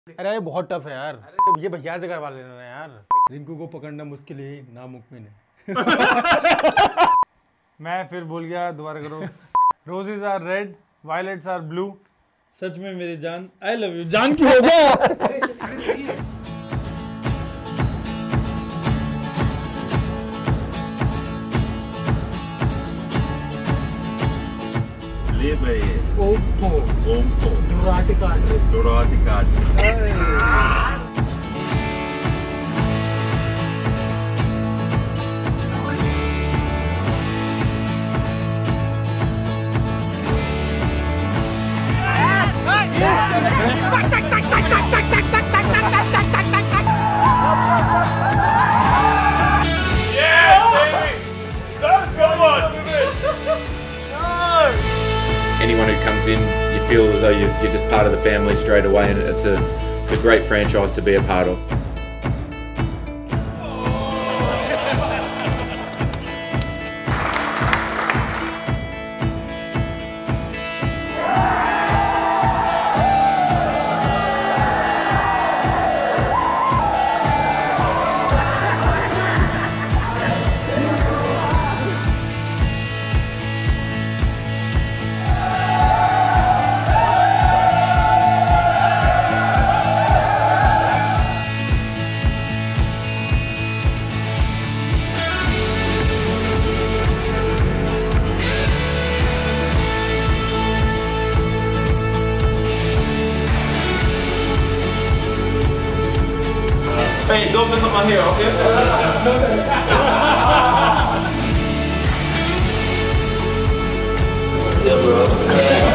अरे ये बहुत टफ है यार, ये भैया से करवा लेना यार। रिंकू को पकड़ना मुश्किल ही नामुमकिन है। मैं फिर भूल गया, दोबारा करो। Roses are red, violets are blue. सच में मेरी जान, आई लव यू। जान की हो गया। ले भाई ओप्पो ओम्पो दुराटी काट Anyone who comes in, you feel as though you're just part of the family straight away, and it's a great franchise to be a part of. Hey, don't mess up my hair, okay? Yeah, bro.